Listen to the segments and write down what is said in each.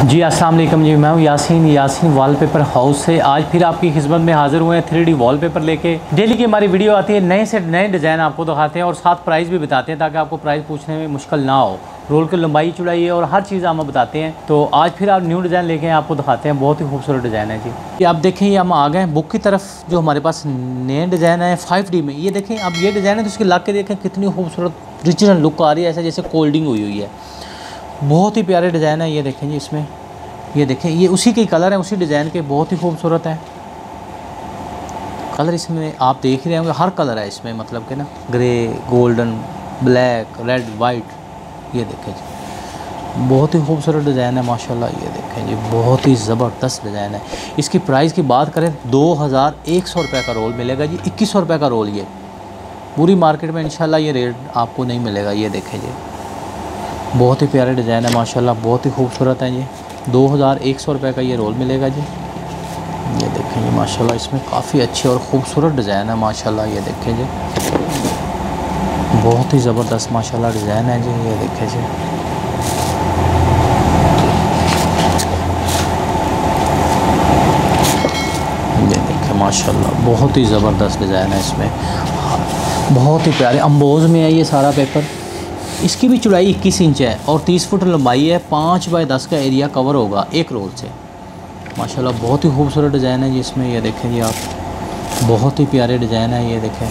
जी अस्सलाम वालेकुम जी, मैं हूँ यासीन वॉलपेपर हाउस से। आज फिर आपकी खिदमत में हाज़िर हुए हैं 3D वॉलपेपर लेके। डेली की हमारी वीडियो आती है, नए से नए डिज़ाइन आपको दिखाते हैं और साथ प्राइस भी बताते हैं ताकि आपको प्राइस पूछने में मुश्किल ना हो। रोल की लंबाई चौड़ाई और हर चीज़ हम बताते हैं। तो आज फिर आप न्यू डिज़ाइन लेके आपको दिखाते हैं, बहुत ही खूबसूरत डिज़ाइन है जी। ये आप देखें, ये हम आ गए बुक की तरफ। जो हमारे पास नए डिज़ाइन है 5D में, ये देखें अब ये डिज़ाइन है तो इसके लग के देखें कितनी खूबसूरत रिजनल लुक आ रही है, ऐसा जैसे कोल्डिंग हुई है। बहुत ही प्यारे डिज़ाइन है। ये देखें जी, इसमें ये देखें, ये उसी के कलर हैं, उसी डिज़ाइन के, बहुत ही खूबसूरत है कलर। इसमें आप देख रहे होंगे हर कलर है इसमें, मतलब कि ना grey, golden, black, red, white. ये देखें जी, बहुत ही खूबसूरत डिज़ाइन है माशाल्लाह। ये देखें जी, बहुत ही ज़बरदस्त डिज़ाइन है। इसकी प्राइस की बात करें 2100 रुपये का रोल मिलेगा जी, 2100 रुपये का रोल। ये पूरी मार्केट में इंशाल्लाह ये रेट आपको नहीं मिलेगा। ये देखें जी, बहुत ही प्यारे डिज़ाइन है माशाल्लाह, बहुत ही खूबसूरत है। ये 2100 रुपये का ये रोल मिलेगा जी। ये देखें जी माशाल्लाह, इसमें काफ़ी अच्छे और ख़ूबसूरत डिज़ाइन है माशाल्लाह। ये देखें जी, बहुत ही ज़बरदस्त माशाल्लाह डिज़ाइन है जी। ये देखें जी, ये देखें माशाल्लाह, बहुत ही ज़बरदस्त डिज़ाइन है इसमें, बहुत ही प्यारे अम्बोज़ में है ये सारा पेपर। इसकी भी चौड़ाई 21 इंच है और 30 फुट लंबाई है। 5 बाय 10 का एरिया कवर होगा एक रोल से माशाल्लाह। बहुत ही खूबसूरत डिज़ाइन है जी इसमें। ये देखें जी आप, बहुत ही प्यारे डिज़ाइन है। ये देखें,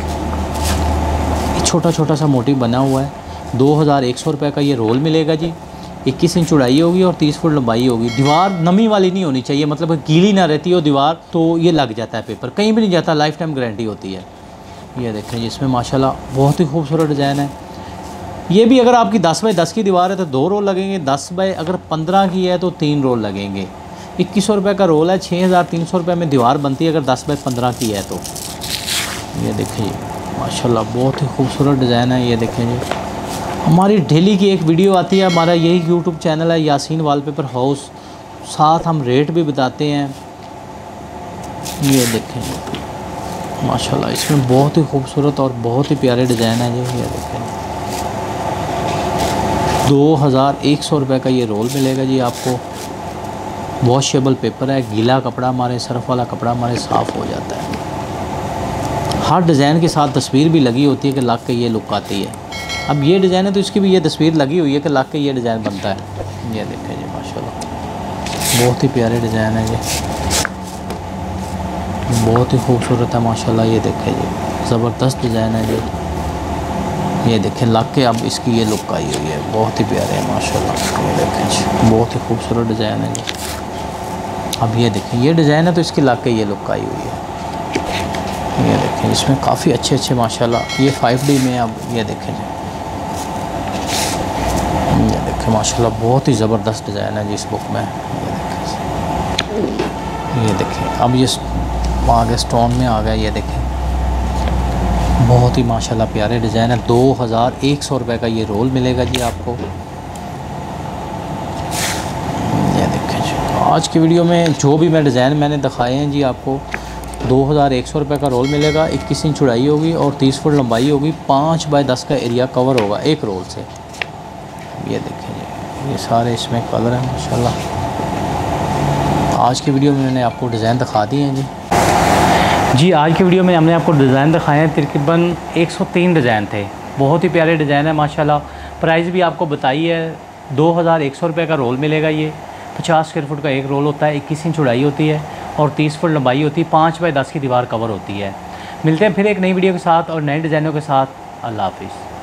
छोटा छोटा सा मोटिव बना हुआ है। 2100 रुपये का ये रोल मिलेगा जी। 21 इंच चौड़ाई होगी और 30 फुट लंबाई होगी। दीवार नमी वाली नहीं होनी चाहिए, मतलब गीली ना रहती हो दीवार तो ये लग जाता है पेपर, कहीं भी नहीं जाता, लाइफ टाइम गारंटी होती है। ये देखें जी, इसमें माशाल्लाह बहुत ही खूबसूरत डिज़ाइन है। ये भी अगर आपकी 10 बाय 10 की दीवार है तो 2 रोल लगेंगे, 10 बाय अगर 15 की है तो 3 रोल लगेंगे। 2100 रुपये का रोल है, 6300 रुपये में दीवार बनती है अगर 10 बाय 15 की है तो। ये देखिए माशाल्लाह, बहुत ही खूबसूरत डिज़ाइन है। ये देखें जी, हमारी डेली की एक वीडियो आती है, हमारा यही यूट्यूब चैनल है यासीन वॉलपेपर हाउस, साथ हम रेट भी बताते हैं। ये देखें जी माशाल्लाह, इसमें बहुत ही खूबसूरत और बहुत ही प्यारे डिज़ाइन है जी। ये देखें, 2100 रुपये का ये रोल मिलेगा जी आपको। वॉशेबल पेपर है, गीला कपड़ा हमारे, सर्फ वाला कपड़ा हमारे साफ़ हो जाता है। हर डिज़ाइन के साथ तस्वीर भी लगी होती है कि लग के ये लुक आती है। अब ये डिज़ाइन है तो इसकी भी ये तस्वीर लगी हुई है कि लग के ये डिज़ाइन बनता है। ये देखें जी माशाल्लाह, बहुत ही प्यारे डिज़ाइन है जी, बहुत ही खूबसूरत है माशाल्लाह। ये देखें जी, ज़बरदस्त डिज़ाइन है जी। ये देखें लग के अब इसकी ये लुक आई हुई है, बहुत ही प्यारे है माशाल्लाह। ये देखें जी, बहुत ही खूबसूरत डिज़ाइन है जी। अब ये देखें, ये डिज़ाइन है तो इसकी लग के ये लुक आई हुई है। ये देखें, इसमें काफ़ी अच्छे माशाल्लाह, ये 5D में। अब ये देखें जी, ये देखें माशाल्लाह, बहुत ही ज़बरदस्त डिज़ाइन है जी इस बुक में। ये देखें, अब ये आ गए स्टोन में आ गया। ये देखें, बहुत ही माशाल्लाह प्यारे डिज़ाइन है। 2100 रुपये का ये रोल मिलेगा जी आपको। ये देखें जी, आज की वीडियो में जो भी मैं डिज़ाइन मैंने दिखाए हैं जी आपको, 2100 रुपये का रोल मिलेगा। 21 इंच चौड़ाई होगी और 30 फुट लंबाई होगी। 5 बाय 10 का एरिया कवर होगा एक रोल से। ये देखें जी, ये सारे इसमें कलर हैं माशाल्लाह। आज की वीडियो में मैंने आपको डिज़ाइन दिखा दिए हैं जी। आज की वीडियो में हमने आपको डिज़ाइन दिखाए हैं, तकरीबन 103 डिज़ाइन थे। बहुत ही प्यारे डिज़ाइन है माशाल्लाह। प्राइस भी आपको बताई है, 2100 रुपये का रोल मिलेगा। ये 50 स्क्वायर फुट का एक रोल होता है, 21 इंच चौड़ाई होती है और 30 फुट लंबाई होती है। 5 बाय 10 की दीवार कवर होती है। मिलते हैं फिर एक नई वीडियो के साथ और नए डिज़ाइनों के साथ। अल्लाह हाफिज़।